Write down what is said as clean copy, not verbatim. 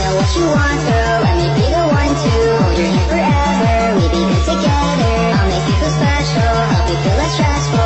know what you want, so let me be the one to hold your hand forever. We be good together, I'll make you feel special, help you feel less stressful.